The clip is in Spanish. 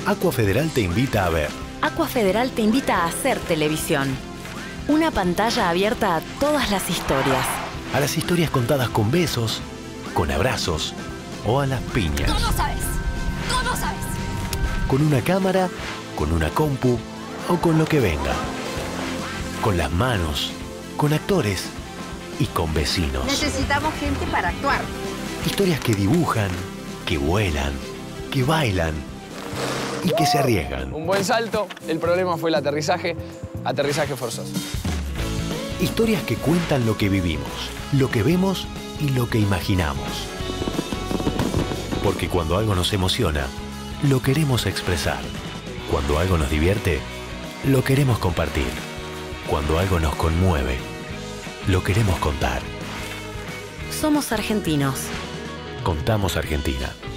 Aqua Federal te invita a ver. Aqua Federal te invita a hacer televisión. Una pantalla abierta a todas las historias. A las historias contadas con besos, con abrazos o a las piñas. ¡Todo sabes! ¡Todo sabes! Con una cámara, con una compu o con lo que venga. Con las manos, con actores y con vecinos. Necesitamos gente para actuar. Historias que dibujan, que vuelan, que bailan y que se arriesgan. Un buen salto, el problema fue el aterrizaje forzoso. Historias que cuentan lo que vivimos, lo que vemos y lo que imaginamos. Porque cuando algo nos emociona, lo queremos expresar. Cuando algo nos divierte, lo queremos compartir. Cuando algo nos conmueve, lo queremos contar. Somos argentinos. Contamos Argentina.